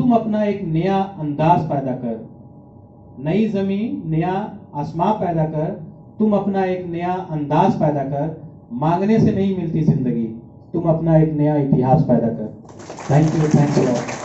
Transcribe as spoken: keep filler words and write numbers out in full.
तुम अपना एक नया अंदाज पैदा कर। नई जमीन नया आसमां पैदा कर, तुम अपना एक नया अंदाज पैदा कर। मांगने से नहीं मिलती जिंदगी, तुम अपना एक नया इतिहास पैदा कर। Thank you, thank you.